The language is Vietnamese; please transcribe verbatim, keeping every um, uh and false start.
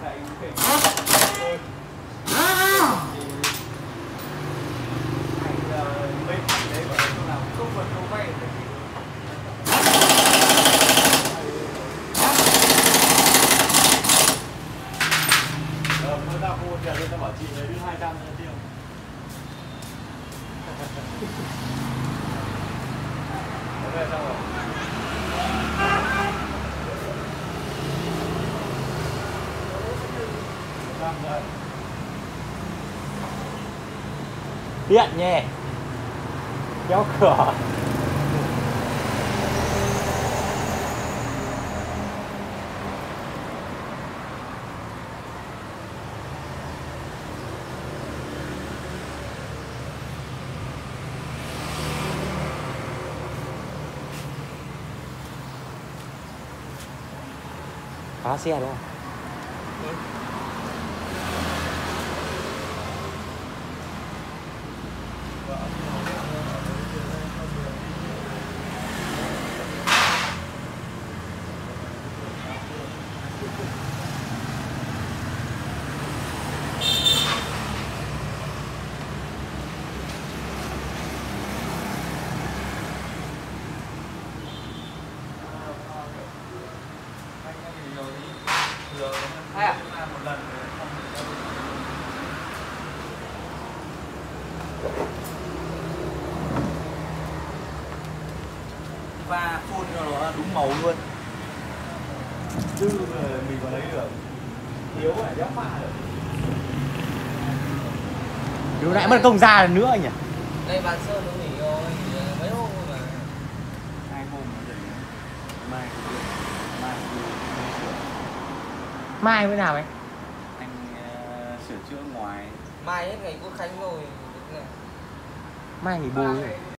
Tại cái mấy đấy bảo chỗ nào không vật đâu vay thì ờ mới ra mua tiền nên tao bảo chị lấy hai trăm nữa tiêu. Ok xong rồi. Điện nhé, kéo cửa. Khóa xe đúng không? Ừ. Hay à? Một lần và phun cho nó đúng màu luôn. Chứ mình có lấy được. Thiếu phải đéo pha được. Lúc nãy mất công ra nữa anh nhỉ? Đây bán sơn nó nghỉ rồi, mấy hôm rồi mà. Hai hôm nó dậy. Mai mai Mai mới nào ấy? anh uh, sửa chữa ngoài. Mai hết ngày Quốc Khánh rồi. Mai nghỉ bù rồi.